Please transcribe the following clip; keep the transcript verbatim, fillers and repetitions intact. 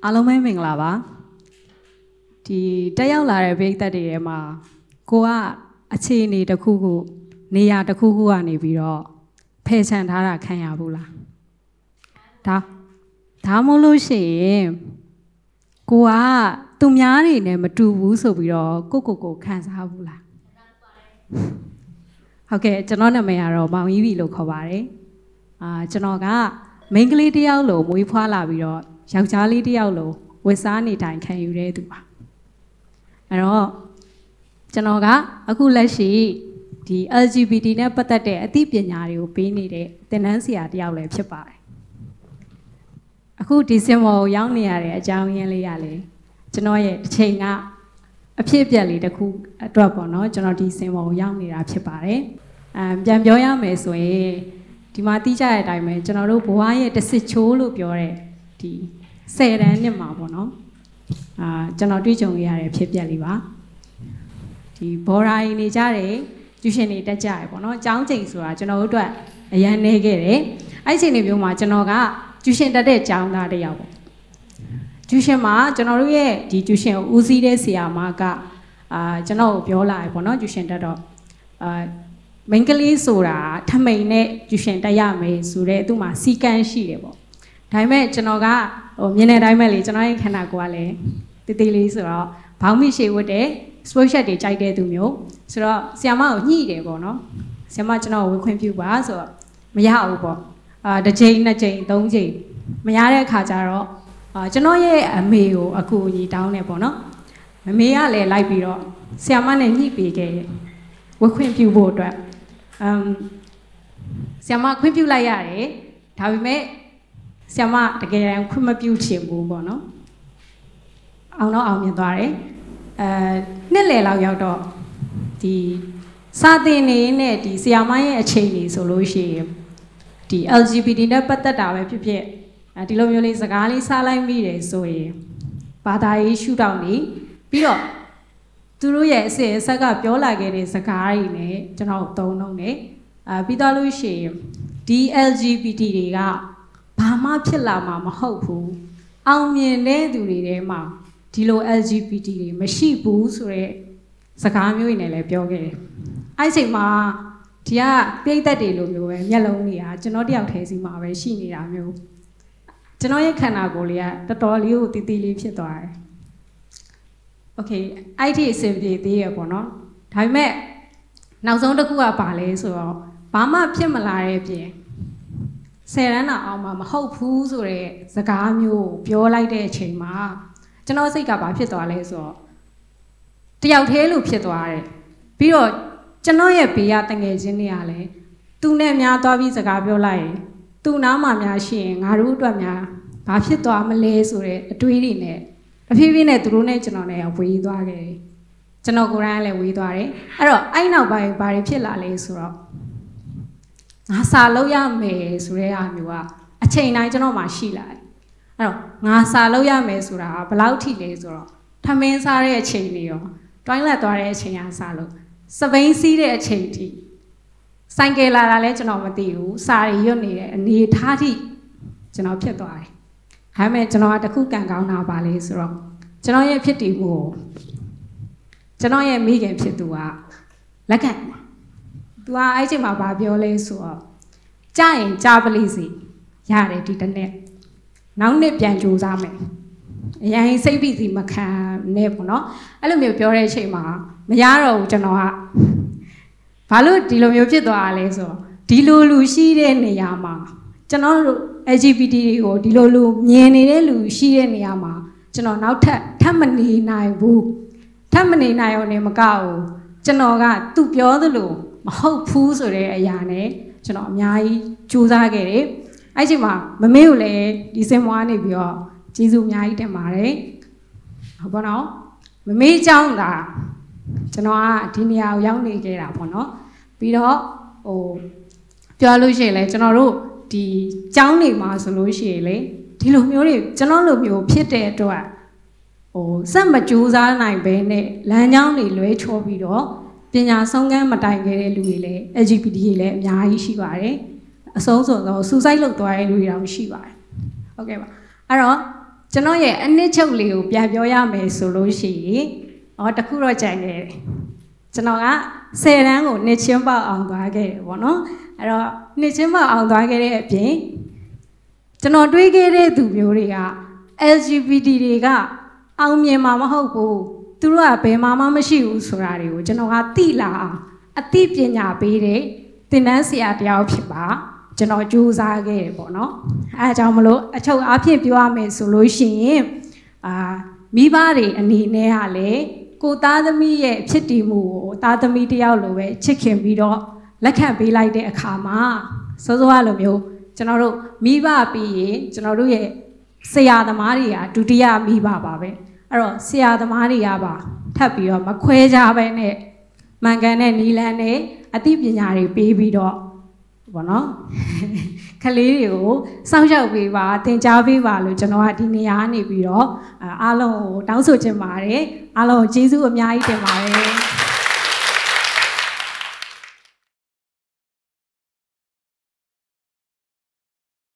အားလုံးပဲမင်္ဂလာပါဒီတက်ရောက်လာတဲ့ပရိသတ်တွေထဲမှာကိုကအခြေအနေတစ်ခုခုနေရာတစ်ခုခုကနေပြီးတော့ဖယ်ချန်ထားတာခံရဘူးလားဒါဒါမို့လို့ရှိရင်ကိုကသူများတွေနဲ့မတူဘူးဆိုပြီးတော့ကိုကိုကိုခံစားဘူးလားဟုတ်ကဲ့ကျွန်တော်နာမည်ကတော့မောင်ကြီးပြီလို့ခေါ်ပါတယ်အာကျွန်တော်ကမိန်းကလေးတစ်ယောက်လိုမွေးဖွားလာပြီးတော့ယောက်ျားလေးတစ်ယောက်လိုဝတ်စားနေတိုင်းခံယူတဲ့သူပါအဲ့တော့ကျွန်တော်ကအခုလက်ရှိဒီ L G B T နဲ့ပတ်သက်တဲ့အသိပညာတွေကိုပေးနေတဲ့သင်တန်းဆရာတစ်ယောက်လည်းဖြစ်ပါတယ်အခုဒီစင်မော်ကိုရောက်နေရတဲ့အကြောင်းရင်းလေးရလေကျွန်တော်ရဲ့တစ်ချိန်ကအဖြစ်အပျက်လေးတစ်ခုအတွက်ပေါ့နော်ကျွန်တော်ဒီစင်မော်ကိုရောက်နေတာဖြစ်ပါတယ်အမ်ပြန်ပြောရမယ်ဆိုရင်ဒီမှာသိကြတဲ့အတိုင်းပဲကျွန်တော်တို့ဘဝရဲ့တစ်စစ်ချိုးလို့ပြောတဲ့ဒီဆယ်တန်းနှစ်မှာပေါ့နော်အာကျွန်တော်တွေ့ကြုံရတဲ့ဖြစ်ပျက်လေးပါဒီဘော်ရာရင်နေကြတယ်ကျူရှင်တွေတက်ကြရပေါ့နော်အကြောင်းချိန်ဆိုတာကျွန်တော်တို့အတွက်အရန်နေခဲ့တယ်အဲ့ဒီချိန်တွေမျိုးမှာကျွန်တော်ကကျူရှင်တက်တဲ့ကျောင်းသားတစ်ယောက်ပေါ့ကျူရှင်မှာကျွန်တော်တို့ရဲ့ဒီကျူရှင်ကိုဦးစီးတဲ့ဆရာမကအာကျွန်တော်ကိုပြောလာတယ်ပေါ့နော်ကျူရှင်တက်တော့အာမိန်းကလေးဆိုတာထမိန်နဲ့ကျူရှင်တက်ရမယ်ဆိုတော့သူ့မှာစီကန်းရှိတယ်ပေါ့ဒါပေမဲ့ကျွန်တော်ကဟိုမြင်တဲ့အတိုင်းပဲလေကျွန်တော်ရဲ့ခန္ဓာကိုယ်ကလည်းတေးသေးလေးဆိုတော့ဘောင်းမိရှည်ဝတ်တဲ့ sport shirt တွေကြိုက်တဲ့သူမျိုးဆိုတော့ဆီယမကိုညှိတယ်ပေါ့နော်ဆီယမကျွန်တော်ကိုဝင်ခွင့်ပြုပါဆိုတော့မရဘူးပေါ့အာတစ်ချိန်နှစ်ချိန်သုံးချိန်မရတဲ့အခါကျတော့အာကျွန်တော်ရဲ့အမေကိုအကူအညီတောင်းတယ်ပေါ့နော်မမေကလည်းလိုက်ပြီးတော့ဆီယမနဲ့ညှိပေးခဲ့ဝင်ခွင့်ပြုဖို့အတွက်အမ်ဆီယမခွင့်ပြုလိုက်ရတယ်ဒါပေမဲ့ဆရာမတကယ်တမ်းခွင့်မပြုချင်ဘူးပေါ့နော်အောင်တော့အောင်မြင်သွားတယ်အဲနှစ်လယ်လောက်ရောက်တော့ဒီစာသင်နေနဲ့ဒီဆရာမရဲ့အချိန်ကြီးဆိုလို့ရှိရင်ဒီ L G B T နဲ့ပတ်သက်တာပဲဖြစ်ဖြစ်အဲဒီလိုမျိုးလေးစကားလေးစားလိုက်မိတယ်ဆိုရင်ဘာသာရေးရှုထောင့်နေပြီးတော့သူတို့ရဲ့အစစ်အဆက်ကပြောလာခဲ့တဲ့စကားတွေနဲ့ကျွန်တော်သုံးလုံးနဲ့အဲပြီးတော့လို့ရှိရင်ဒီ L G B T တွေကဘာမှဖြစ်လာမှာမဟုတ်ဘူးအောင်မြင်တဲ့သူတွေထဲမှာဒီလို L G B T တွေမရှိဘူးဆိုတော့စကားမျိုးတွေနဲ့လည်းပြောခဲ့တယ်အဲ့ဒီချိန်မှာဒီကပြိတ္တတွေလိုမျိုးပဲမျက်လုံးတွေကကျွန်တော်တယောက်ထဲစီမှာပဲရှိနေတာမျိုးကျွန်တော်ရဲ့ခန္ဓာကိုယ်လေးကတော်တော်လေးကိုတီးတီးလေးဖြစ်သွားတယ်โอเคအဲ့ဒီအဆင်ပြေသေးရပေါ့နော်ဒါပေမဲ့နောက်ဆုံးတစ်ခုကပါလဲဆိုတော့ဘာမှဖြစ်မလာတဲ့ပြင်ဆယ်ရန်တာအောင်မှာမဟုတ်ဘူးဆိုတဲ့စကားမျိုးပြောလိုက်တဲ့အချိန်မှာကျွန်တော်စိတ်ကဘာဖြစ်သွားလဲဆိုတော့တယောက်တည်းလို့ဖြစ်သွားတယ်ပြီးတော့ကျွန်တော်ရဲ့ဘေးကတငယ်ချင်းတွေကလည်းသူနဲ့များသွားပြီးစကားပြောလိုက်ရင်သူနားမှာများရှိရင်ငါတို့အတွက်များဘာဖြစ်သွားမလဲဆိုတဲ့အတွေးတွေနဲ့တဖြည်းဖြည်းနဲ့သူတို့နဲ့ကျွန်တော်နဲ့ဝေးသွားခဲ့တယ်ကျွန်တော်ကိုယ်တိုင်ကလည်းဝေးသွားတယ်အဲ့တော့အဲ့နောက်ပိုင်းဘာတွေဖြစ်လာလဲဆိုတော့ငါစာလုပ်ရမယ်ဆိုတဲ့အားမျိုးကအချိန်တိုင်းကျွန်တော်မှရှိလာတယ်အဲ့တော့ငါစာလုပ်ရမယ်ဆိုတာကဘယ်လောက်ထိလဲဆိုတော့ထမင်းစားတဲ့အချိန်တွေရောတွိုင်းလက်သွားတဲ့အချိန်ကစာလို့စပိန်စီးတဲ့အချိန်ထိဆိုင်ကယ်လာတာလည်းကျွန်တော်မသိဘူးစာရီရွတ်နေတဲ့အနေထားထိကျွန်တော်ဖြစ်သွားတယ်ဒါပေမဲ့ကျွန်တော်ကတခုကံကောင်းတာပါလေဆိုတော့ကျွန်တော်ရဲ့ဖြစ်တည်မှုကိုကျွန်တော်ရဲ့မိခင်ဖြစ်သူကလက်ခံသူကအဲ့ချိန်မှာဗာပြောလဲဆိုတော့ကြားရင်ကြားပလိစီရတယ်ဒီတစ်နေ့နောက်နေ့ပြန်ကြိုးစားမယ်အရင်စိတ်ဖိစီမခံနဲ့ပေါ့နော်အဲ့လိုမျိုးပြောတဲ့အချိန်မှာမရတော့ဘူးကျွန်တော်ကဘာလို့ဒီလိုမျိုးဖြစ်သွားတာလဲဆိုတော့ဒီလိုလူရှိတဲ့နေရာမှာကျွန်တော်တို့ L G B T တွေကိုဒီလိုလူမြင်နေတဲ့လူရှိတဲ့နေရာမှာကျွန်တော်နောက်ထပ်ထပ်မနေနိုင်ဘူးထပ်မနေနိုင်အောင်နေမကဘူးကျွန်တော်ကသူပြောသလိုမဟုတ်ဘူးဆိုတဲ့အရာနဲ့ကျွန်တော်အများကြီးကြိုးစားခဲ့တယ်အဲ့ချိန်မှာမမေကိုလည်းဒီစင်မွားနေပြီးတော့ကျေးဇူးအများကြီးတင်ပါတယ်ဟုတ်ပါတော့မမေเจ้าတာကျွန်တော်ကဒီနေရာကိုရောက်နေခဲ့တာပေါ့နော်ပြီးတော့ဟိုပြောလို့ရှိရင်လည်းကျွန်တော်တို့ဒီเจ้าနေမှာဆိုလို့ရှိရင်လေဒီလိုမျိုးတွေကျွန်တော်လိုမျိုးဖြစ်တဲ့အတွက်ဟိုစက်မကြိုးစားနိုင်ဘဲနဲ့လမ်းကြောင်းတွေလွဲချောပြီးတော့ပညာဆုံးကမ်းမတိုင်ခဲ့တဲ့လူတွေလည်း L G B T တွေလည်းအများကြီးရှိပါတယ်အဆုံးစွန်တော့စူဆိုက်လုပ်သွားတဲ့လူတွေတောင်ရှိပါတယ်ဟုတ်ကဲ့ပါအဲ့တော့ကျွန်တော်ရဲ့အနှစ်ချုပ်လေးကိုပြန်ပြောရမယ်ဆိုလို့ရှိရင်ဟောတခုတော့ကြံခဲ့တယ်ကျွန်တော်ကဆယ်တန်းကိုနှစ်ချင်းပေါက်အောင်သွားခဲ့တယ်ပေါ့နော်အဲ့တော့နှစ်ချင်းပေါက်အောင်သွားခဲ့တဲ့အပြင်ကျွန်တော်တွေးခဲ့တဲ့သူမျိုးတွေက L G B T တွေကအောင်မြင်မှာမဟုတ်ဘူးသူတို့ကဘယ်မှမရှိဘူးဆိုတာတွေကိုကျွန်တော်ကသိလာအောင်အသိပညာပေးတဲ့သင်တန်းဆရာတယောက်ဖြစ်ပါကျွန်တော်ကြိုးစားခဲ့တယ်ပေါ့နော်အဲအကြောင်းမလို့အချုပ်အားဖြင့်ပြောရမယ်ဆိုလို့ရှိရင်အာမိဘတွေအနေနဲ့ကလည်းကိုသားသမီးရဲ့ဖြစ်တည်မှုကိုသားသမီးတယောက်လိုပဲချစ်ခင်ပြီးတော့လက်ခံပေးလိုက်တဲ့အခါမှာစောစောကလိုမျိုးကျွန်တော်တို့မိဘပြီးရင်ကျွန်တော်တို့ရဲ့ဆရာသမားတွေကဒုတိယမိဘပါပဲအဲ့တော့ဆရာသမားတွေကပါထပ်ပြီးတော့မခွဲကြပဲနဲ့မှန်ကန်တဲ့နီလန်းနဲ့အသိပညာတွေပေးပြီးတော့ဘောနော်ခလေးတွေကိုစောင့်ရှောက်ပေးပါသင်ကြားပေးပါလို့ကျွန်တော်ကဒီနေရာနေပြီးတော့အားလုံးကိုတောင်းဆိုချင်ပါတယ်အားလုံးကိုကျေးဇူးအများကြီးတင်ပါတယ်